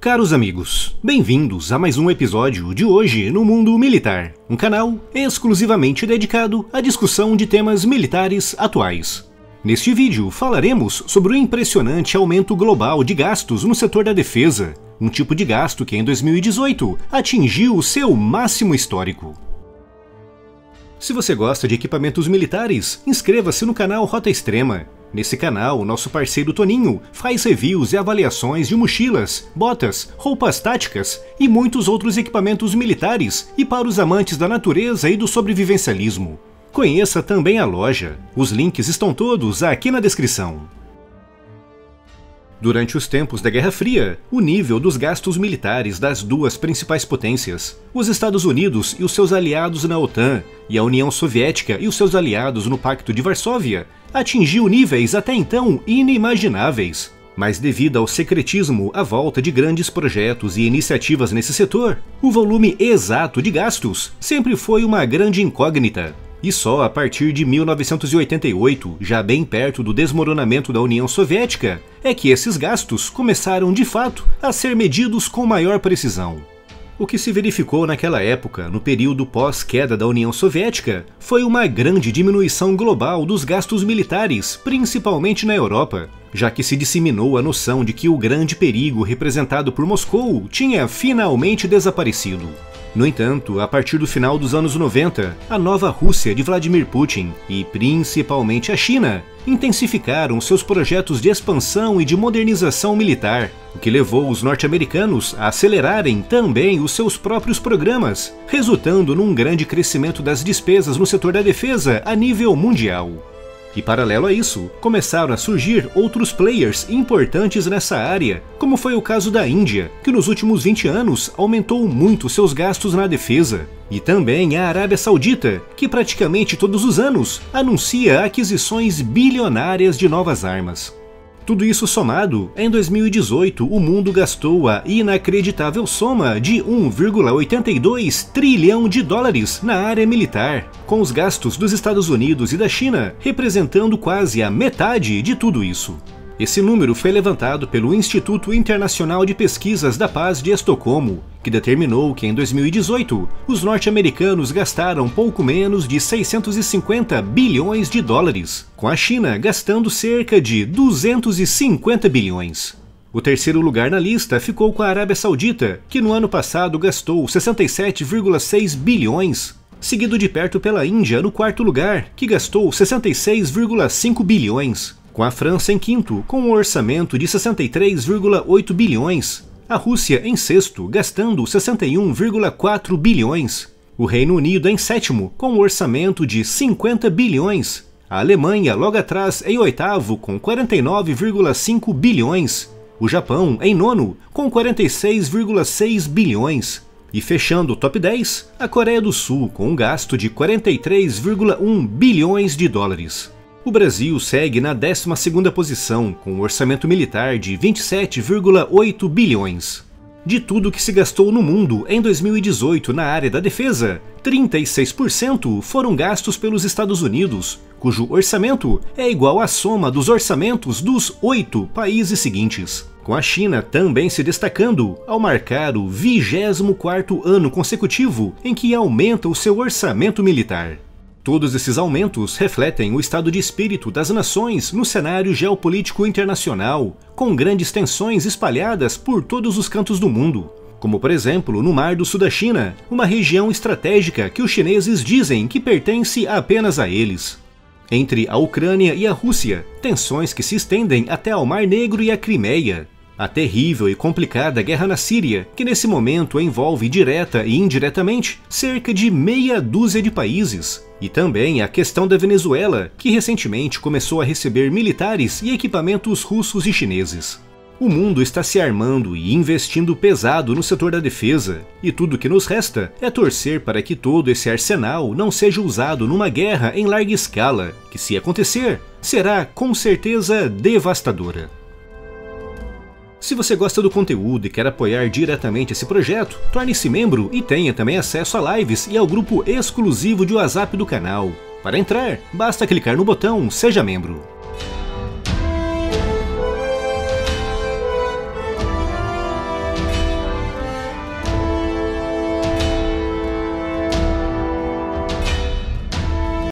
Caros amigos, bem-vindos a mais um episódio de Hoje no Mundo Militar, um canal exclusivamente dedicado à discussão de temas militares atuais. Neste vídeo falaremos sobre o impressionante aumento global de gastos no setor da defesa, um tipo de gasto que em 2018 atingiu o seu máximo histórico. Se você gosta de equipamentos militares, inscreva-se no canal Rota Extrema. Nesse canal, nosso parceiro Toninho faz reviews e avaliações de mochilas, botas, roupas táticas e muitos outros equipamentos militares e para os amantes da natureza e do sobrevivencialismo. Conheça também a loja. Os links estão todos aqui na descrição. Durante os tempos da Guerra Fria, o nível dos gastos militares das duas principais potências, os Estados Unidos e os seus aliados na OTAN, e a União Soviética e os seus aliados no Pacto de Varsóvia, atingiu níveis até então inimagináveis. Mas devido ao secretismo à volta de grandes projetos e iniciativas nesse setor, o volume exato de gastos sempre foi uma grande incógnita. E só a partir de 1988, já bem perto do desmoronamento da União Soviética, é que esses gastos começaram de fato a ser medidos com maior precisão. O que se verificou naquela época, no período pós-queda da União Soviética, foi uma grande diminuição global dos gastos militares, principalmente na Europa, já que se disseminou a noção de que o grande perigo representado por Moscou tinha finalmente desaparecido. No entanto, a partir do final dos anos 90, a nova Rússia de Vladimir Putin e principalmente a China intensificaram seus projetos de expansão e de modernização militar, o que levou os norte-americanos a acelerarem também os seus próprios programas, resultando num grande crescimento das despesas no setor da defesa a nível mundial. E paralelo a isso, começaram a surgir outros players importantes nessa área, como foi o caso da Índia, que nos últimos 20 anos aumentou muito seus gastos na defesa, e também a Arábia Saudita, que praticamente todos os anos anuncia aquisições bilionárias de novas armas. Tudo isso somado, em 2018 o mundo gastou a inacreditável soma de 1,82 trilhão de dólares na área militar, com os gastos dos Estados Unidos e da China representando quase a metade de tudo isso. Esse número foi levantado pelo Instituto Internacional de Pesquisas da Paz de Estocolmo, que determinou que em 2018 os norte-americanos gastaram pouco menos de 650 bilhões de dólares, com a China gastando cerca de 250 bilhões. O terceiro lugar na lista ficou com a Arábia Saudita, que no ano passado gastou 67,6 bilhões, seguido de perto pela Índia no quarto lugar, que gastou 66,5 bilhões. Com a França em quinto, com um orçamento de 63,8 bilhões, a Rússia em sexto, gastando 61,4 bilhões, o Reino Unido em sétimo, com um orçamento de 50 bilhões, a Alemanha logo atrás em oitavo, com 49,5 bilhões, o Japão em nono, com 46,6 bilhões, e fechando o top 10, a Coreia do Sul, com um gasto de 43,1 bilhões de dólares. O Brasil segue na 12ª posição, com um orçamento militar de 27,8 bilhões. De tudo que se gastou no mundo em 2018 na área da defesa, 36% foram gastos pelos Estados Unidos, cujo orçamento é igual à soma dos orçamentos dos 8 países seguintes, com a China também se destacando ao marcar o 24º ano consecutivo em que aumenta o seu orçamento militar. Todos esses aumentos refletem o estado de espírito das nações no cenário geopolítico internacional, com grandes tensões espalhadas por todos os cantos do mundo, como por exemplo no Mar do Sul da China, uma região estratégica que os chineses dizem que pertence apenas a eles. Entre a Ucrânia e a Rússia, tensões que se estendem até ao Mar Negro e a Crimeia. A terrível e complicada guerra na Síria, que nesse momento envolve direta e indiretamente cerca de meia dúzia de países. E também a questão da Venezuela, que recentemente começou a receber militares e equipamentos russos e chineses. O mundo está se armando e investindo pesado no setor da defesa, e tudo que nos resta é torcer para que todo esse arsenal não seja usado numa guerra em larga escala, que se acontecer, será com certeza devastadora. Se você gosta do conteúdo e quer apoiar diretamente esse projeto, torne-se membro e tenha também acesso a lives e ao grupo exclusivo de WhatsApp do canal. Para entrar, basta clicar no botão Seja Membro.